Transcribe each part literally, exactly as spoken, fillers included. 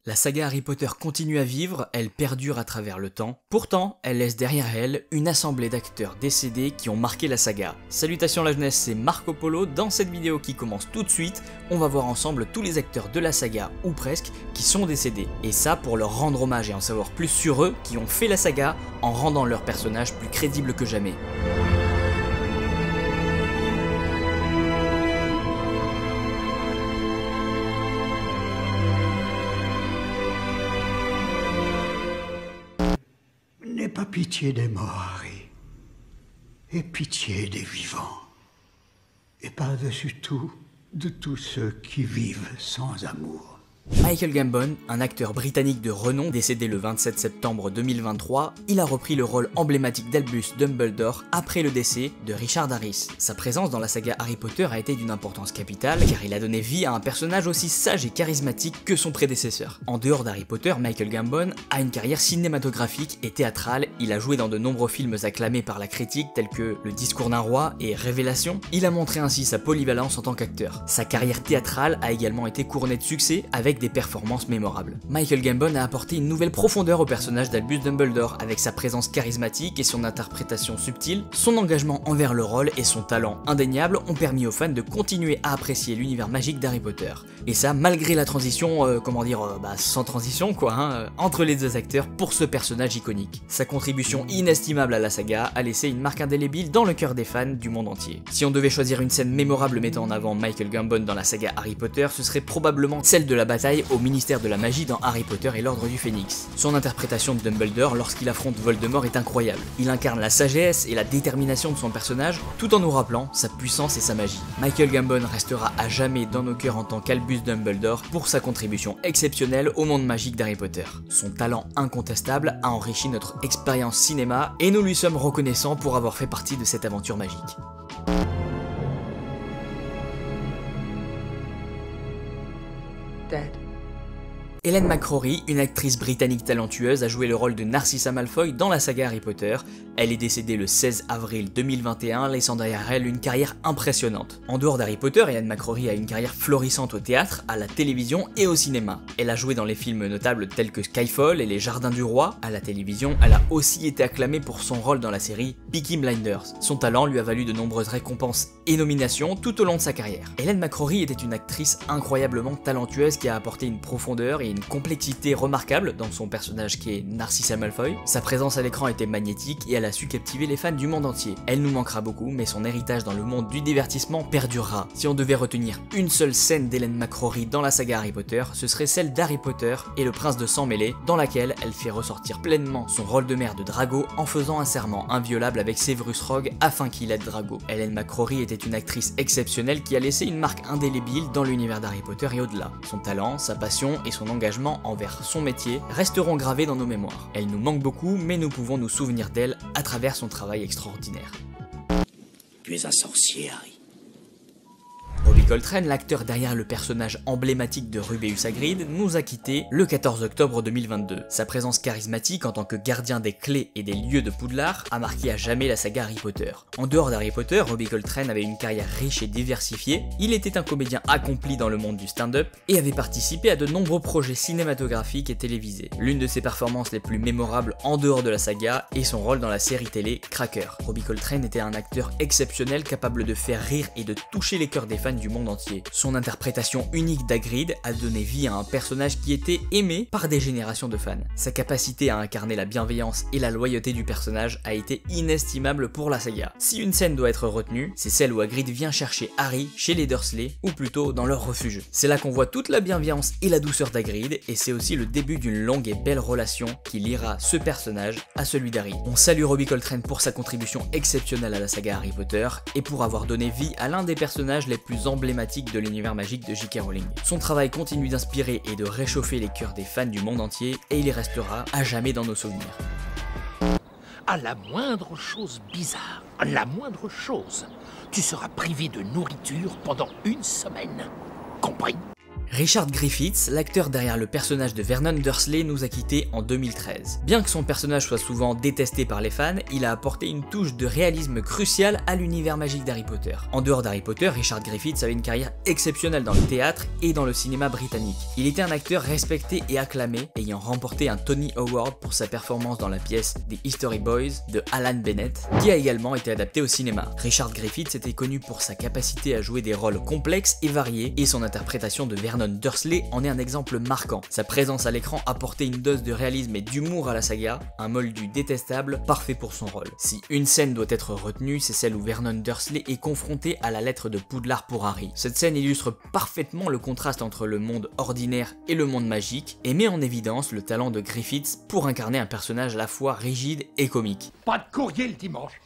La saga Harry Potter continue à vivre, elle perdure à travers le temps. Pourtant, elle laisse derrière elle une assemblée d'acteurs décédés qui ont marqué la saga. Salutations la jeunesse, c'est Marco Polo. Dans cette vidéo qui commence tout de suite, on va voir ensemble tous les acteurs de la saga, ou presque, qui sont décédés. Et ça pour leur rendre hommage et en savoir plus sur eux qui ont fait la saga en rendant leurs personnages plus crédibles que jamais. N'aie pas pitié des morts, Harry. Aie pitié des vivants. Et par-dessus tout, de tous ceux qui vivent sans amour. Michael Gambon, un acteur britannique de renom décédé le vingt-sept septembre deux mille vingt-trois, il a repris le rôle emblématique d'Albus Dumbledore après le décès de Richard Harris. Sa présence dans la saga Harry Potter a été d'une importance capitale car il a donné vie à un personnage aussi sage et charismatique que son prédécesseur. En dehors d'Harry Potter, Michael Gambon a une carrière cinématographique et théâtrale, il a joué dans de nombreux films acclamés par la critique tels que Le Discours d'un roi et Révélation. Il a montré ainsi sa polyvalence en tant qu'acteur. Sa carrière théâtrale a également été couronnée de succès avec des performances mémorables. Michael Gambon a apporté une nouvelle profondeur au personnage d'Albus Dumbledore avec sa présence charismatique et son interprétation subtile. Son engagement envers le rôle et son talent indéniable ont permis aux fans de continuer à apprécier l'univers magique d'Harry Potter. Et ça malgré la transition, euh, comment dire, euh, bah sans transition quoi, hein, euh, entre les deux acteurs pour ce personnage iconique. Sa contribution inestimable à la saga a laissé une marque indélébile dans le cœur des fans du monde entier. Si on devait choisir une scène mémorable mettant en avant Michael Gambon dans la saga Harry Potter, ce serait probablement celle de la bataille au ministère de la magie dans Harry Potter et l'Ordre du Phénix. Son interprétation de Dumbledore lorsqu'il affronte Voldemort est incroyable. Il incarne la sagesse et la détermination de son personnage tout en nous rappelant sa puissance et sa magie. Michael Gambon restera à jamais dans nos cœurs en tant qu'Albus Dumbledore pour sa contribution exceptionnelle au monde magique d'Harry Potter. Son talent incontestable a enrichi notre expérience cinéma et nous lui sommes reconnaissants pour avoir fait partie de cette aventure magique. Dead. Ellen McCrory, une actrice britannique talentueuse, a joué le rôle de Narcissa Malfoy dans la saga Harry Potter. Elle est décédée le seize avril deux mille vingt et un, laissant derrière elle une carrière impressionnante. En dehors d'Harry Potter, Ellen McCrory a une carrière florissante au théâtre, à la télévision et au cinéma. Elle a joué dans les films notables tels que Skyfall et Les Jardins du Roi. À la télévision, elle a aussi été acclamée pour son rôle dans la série Peaky Blinders. Son talent lui a valu de nombreuses récompenses et nominations tout au long de sa carrière. Ellen McCrory était une actrice incroyablement talentueuse qui a apporté une profondeur et une complexité remarquable dans son personnage qui est Narcissa Malfoy. Sa présence à l'écran était magnétique et elle a su captiver les fans du monde entier. Elle nous manquera beaucoup, mais son héritage dans le monde du divertissement perdurera. Si on devait retenir une seule scène d'Ellen McCrory dans la saga Harry Potter, ce serait celle d'Harry Potter et le prince de sang mêlé, dans laquelle elle fait ressortir pleinement son rôle de mère de Drago en faisant un serment inviolable avec Severus Rogue afin qu'il aide Drago. Ellen McCrory était une actrice exceptionnelle qui a laissé une marque indélébile dans l'univers d'Harry Potter et au-delà. Son talent, sa passion et son engagement envers son métier resteront gravés dans nos mémoires. Elle nous manque beaucoup, mais nous pouvons nous souvenir d'elle à travers son travail extraordinaire. Tu es un sorcier, Harry. Robbie Coltrane, l'acteur derrière le personnage emblématique de Rubeus Hagrid, nous a quittés le quatorze octobre deux mille vingt-deux. Sa présence charismatique en tant que gardien des clés et des lieux de Poudlard a marqué à jamais la saga Harry Potter. En dehors d'Harry Potter, Robbie Coltrane avait une carrière riche et diversifiée. Il était un comédien accompli dans le monde du stand-up et avait participé à de nombreux projets cinématographiques et télévisés. L'une de ses performances les plus mémorables en dehors de la saga est son rôle dans la série télé Cracker. Robbie Coltrane était un acteur exceptionnel capable de faire rire et de toucher les cœurs des fans du monde entier. Son interprétation unique d'Hagrid a donné vie à un personnage qui était aimé par des générations de fans. Sa capacité à incarner la bienveillance et la loyauté du personnage a été inestimable pour la saga. Si une scène doit être retenue, c'est celle où Hagrid vient chercher Harry chez les Dursley, ou plutôt dans leur refuge. C'est là qu'on voit toute la bienveillance et la douceur d'Hagrid, et c'est aussi le début d'une longue et belle relation qui liera ce personnage à celui d'Harry. On salue Robbie Coltrane pour sa contribution exceptionnelle à la saga Harry Potter, et pour avoir donné vie à l'un des personnages les plus emblématique de l'univers magique de J K Rowling. Son travail continue d'inspirer et de réchauffer les cœurs des fans du monde entier et il restera à jamais dans nos souvenirs. À la moindre chose bizarre, à la moindre chose, tu seras privé de nourriture pendant une semaine. Compris ? Richard Griffiths, l'acteur derrière le personnage de Vernon Dursley, nous a quittés en deux mille treize. Bien que son personnage soit souvent détesté par les fans, il a apporté une touche de réalisme crucial à l'univers magique d'Harry Potter. En dehors d'Harry Potter, Richard Griffiths avait une carrière exceptionnelle dans le théâtre et dans le cinéma britannique. Il était un acteur respecté et acclamé, ayant remporté un Tony Award pour sa performance dans la pièce The History Boys de Alan Bennett, qui a également été adaptée au cinéma. Richard Griffiths était connu pour sa capacité à jouer des rôles complexes et variés, et son interprétation de Vernon Dursley en est un exemple marquant. Sa présence à l'écran apportait une dose de réalisme et d'humour à la saga, un moldu détestable, parfait pour son rôle. Si une scène doit être retenue, c'est celle où Vernon Dursley est confronté à la lettre de Poudlard pour Harry. Cette scène illustre parfaitement le contraste entre le monde ordinaire et le monde magique, et met en évidence le talent de Griffiths pour incarner un personnage à la fois rigide et comique. Pas de courrier le dimanche.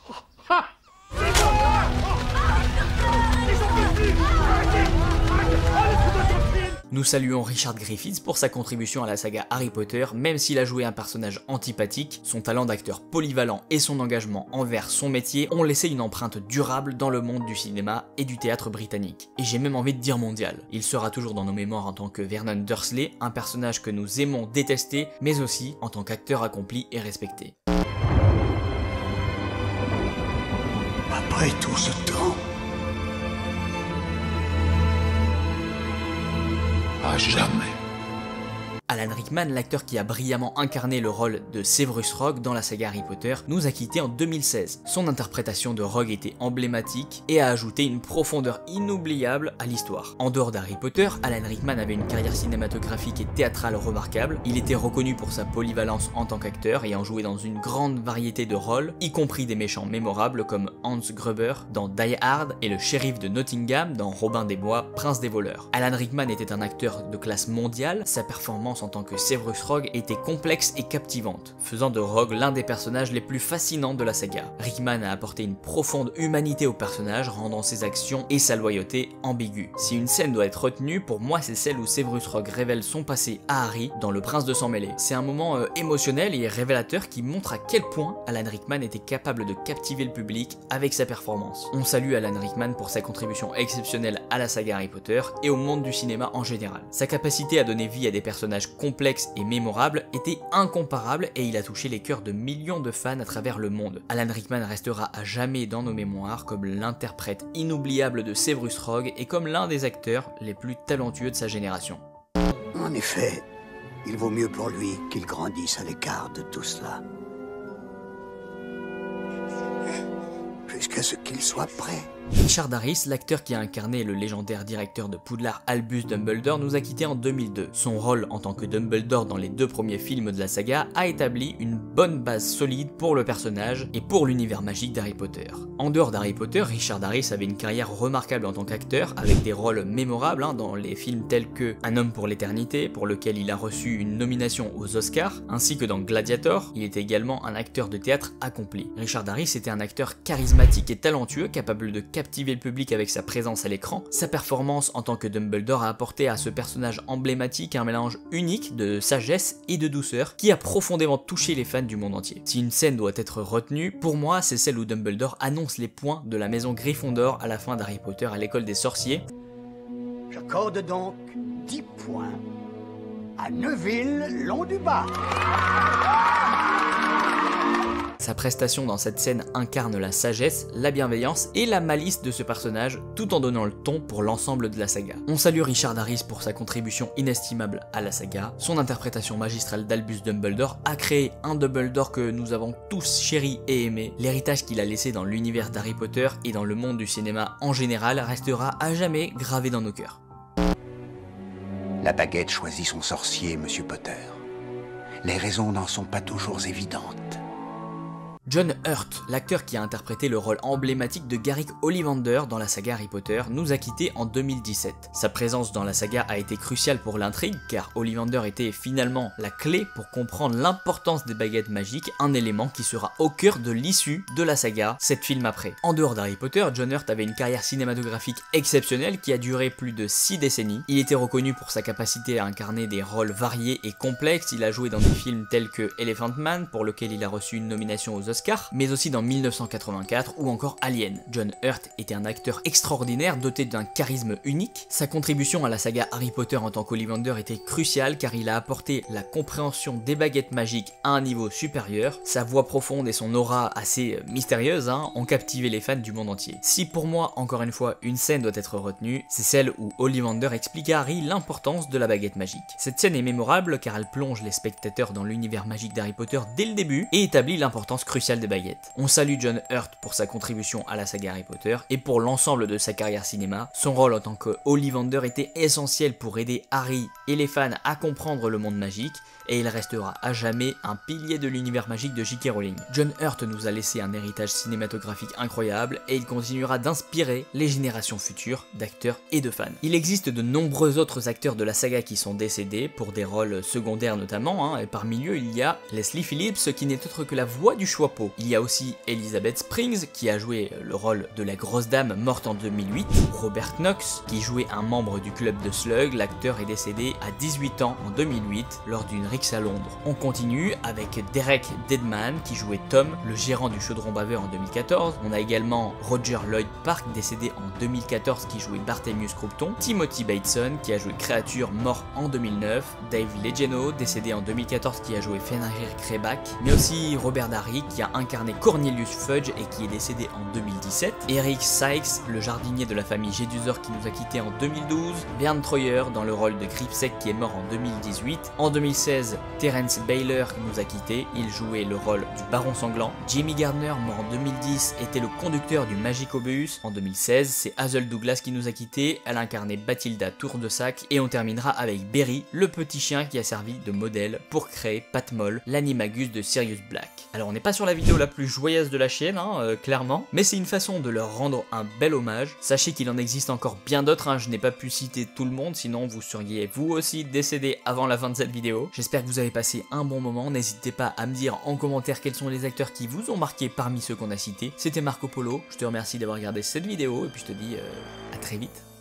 Nous saluons Richard Griffiths pour sa contribution à la saga Harry Potter, même s'il a joué un personnage antipathique, son talent d'acteur polyvalent et son engagement envers son métier ont laissé une empreinte durable dans le monde du cinéma et du théâtre britannique. Et j'ai même envie de dire mondial. Il sera toujours dans nos mémoires en tant que Vernon Dursley, un personnage que nous aimons détester, mais aussi en tant qu'acteur accompli et respecté. Après tout ce temps, à jamais. Alan Rickman, l'acteur qui a brillamment incarné le rôle de Severus Rogue dans la saga Harry Potter, nous a quittés en deux mille seize. Son interprétation de Rogue était emblématique et a ajouté une profondeur inoubliable à l'histoire. En dehors d'Harry Potter, Alan Rickman avait une carrière cinématographique et théâtrale remarquable. Il était reconnu pour sa polyvalence en tant qu'acteur, ayant joué dans une grande variété de rôles, y compris des méchants mémorables comme Hans Gruber dans Die Hard et le shérif de Nottingham dans Robin des Bois, Prince des voleurs. Alan Rickman était un acteur de classe mondiale, sa performance en tant que Severus Rogue était complexe et captivante, faisant de Rogue l'un des personnages les plus fascinants de la saga. Rickman a apporté une profonde humanité au personnage, rendant ses actions et sa loyauté ambiguës. Si une scène doit être retenue, pour moi c'est celle où Severus Rogue révèle son passé à Harry dans Le Prince de Sang Mêlé. C'est un moment euh, émotionnel et révélateur qui montre à quel point Alan Rickman était capable de captiver le public avec sa performance. On salue Alan Rickman pour sa contribution exceptionnelle à la saga Harry Potter et au monde du cinéma en général. Sa capacité à donner vie à des personnages complexe et mémorable était incomparable et il a touché les cœurs de millions de fans à travers le monde. Alan Rickman restera à jamais dans nos mémoires comme l'interprète inoubliable de Severus Rogue et comme l'un des acteurs les plus talentueux de sa génération. En effet, il vaut mieux pour lui qu'il grandisse à l'écart de tout cela. Jusqu'à ce qu'il soit prêt. Richard Harris, l'acteur qui a incarné le légendaire directeur de Poudlard Albus Dumbledore, nous a quittés en deux mille deux. Son rôle en tant que Dumbledore dans les deux premiers films de la saga a établi une bonne base solide pour le personnage et pour l'univers magique d'Harry Potter. En dehors d'Harry Potter, Richard Harris avait une carrière remarquable en tant qu'acteur, avec des rôles mémorables hein, dans les films tels que Un homme pour l'éternité, pour lequel il a reçu une nomination aux Oscars, ainsi que dans Gladiator. Il était également un acteur de théâtre accompli. Richard Harris était un acteur charismatique et talentueux, capable de captiver le public avec sa présence à l'écran. Sa performance en tant que Dumbledore a apporté à ce personnage emblématique un mélange unique de sagesse et de douceur qui a profondément touché les fans du monde entier. Si une scène doit être retenue, pour moi c'est celle où Dumbledore annonce les points de la maison Gryffondor à la fin d'Harry Potter à l'école des sorciers. J'accorde donc dix points à Neville Londubat. Sa prestation dans cette scène incarne la sagesse, la bienveillance et la malice de ce personnage, tout en donnant le ton pour l'ensemble de la saga. On salue Richard Harris pour sa contribution inestimable à la saga. Son interprétation magistrale d'Albus Dumbledore a créé un Dumbledore que nous avons tous chéri et aimé. L'héritage qu'il a laissé dans l'univers d'Harry Potter et dans le monde du cinéma en général restera à jamais gravé dans nos cœurs. La baguette choisit son sorcier, Monsieur Potter. Les raisons n'en sont pas toujours évidentes. John Hurt, l'acteur qui a interprété le rôle emblématique de Garrick Ollivander dans la saga Harry Potter, nous a quittés en deux mille dix-sept. Sa présence dans la saga a été cruciale pour l'intrigue, car Ollivander était finalement la clé pour comprendre l'importance des baguettes magiques, un élément qui sera au cœur de l'issue de la saga, sept films après. En dehors d'Harry Potter, John Hurt avait une carrière cinématographique exceptionnelle qui a duré plus de six décennies. Il était reconnu pour sa capacité à incarner des rôles variés et complexes, il a joué dans des films tels que Elephant Man, pour lequel il a reçu une nomination aux Oscars, Oscar, mais aussi dans mille neuf cent quatre-vingt-quatre ou encore Alien. John Hurt était un acteur extraordinaire doté d'un charisme unique. Sa contribution à la saga Harry Potter en tant qu'Ollivander était cruciale car il a apporté la compréhension des baguettes magiques à un niveau supérieur. Sa voix profonde et son aura assez mystérieuse hein, ont captivé les fans du monde entier. Si pour moi, encore une fois, une scène doit être retenue, c'est celle où Ollivander explique à Harry l'importance de la baguette magique. Cette scène est mémorable car elle plonge les spectateurs dans l'univers magique d'Harry Potter dès le début et établit l'importance cruciale des baguettes. On salue John Hurt pour sa contribution à la saga Harry Potter et pour l'ensemble de sa carrière cinéma. Son rôle en tant que Ollivander était essentiel pour aider Harry et les fans à comprendre le monde magique et il restera à jamais un pilier de l'univers magique de J K Rowling. John Hurt nous a laissé un héritage cinématographique incroyable et il continuera d'inspirer les générations futures d'acteurs et de fans. Il existe de nombreux autres acteurs de la saga qui sont décédés pour des rôles secondaires notamment, hein, et parmi eux il y a Leslie Phillips qui n'est autre que la voix du Choixpeau. Il y a aussi Elizabeth Springs qui a joué le rôle de la grosse dame morte en deux mille huit, Robert Knox qui jouait un membre du club de Slug. L'acteur est décédé à dix-huit ans en deux mille huit lors d'une rixe à Londres. On continue avec Derek Deadman qui jouait Tom, le gérant du chaudron baveux en deux mille quatorze. On a également Roger Lloyd Park décédé en deux mille quatorze qui jouait Barthélemy Croupton, Timothy Bateson qui a joué Créature mort en deux mille neuf, Dave Legeno décédé en deux mille quatorze qui a joué Fenrir Kreback, mais aussi Robert Darry qui a incarné Cornelius Fudge et qui est décédé en deux mille dix-sept, Eric Sykes, le jardinier de la famille Jedusor qui nous a quitté en deux mille douze, Vern Troyer dans le rôle de Gripsec qui est mort en deux mille dix-huit, en deux mille seize Terence Baylor qui nous a quitté, il jouait le rôle du Baron Sanglant, Jimmy Gardner mort en deux mille dix était le conducteur du Magicobus, en deux mille seize c'est Hazel Douglas qui nous a quitté, elle incarnait Bathilda Tour-de-Sac et on terminera avec Berry, le petit chien qui a servi de modèle pour créer Pat Moll, l'animagus de Sirius Black. Alors on n'est pas sur la vidéo la plus joyeuse de la chaîne, hein, euh, clairement, mais c'est une façon de leur rendre un bel hommage. Sachez qu'il en existe encore bien d'autres, hein, je n'ai pas pu citer tout le monde, sinon vous seriez vous aussi décédé avant la fin de cette vidéo. J'espère que vous avez passé un bon moment, n'hésitez pas à me dire en commentaire quels sont les acteurs qui vous ont marqué parmi ceux qu'on a cités. C'était Marco Polo, je te remercie d'avoir regardé cette vidéo et puis je te dis euh, à très vite.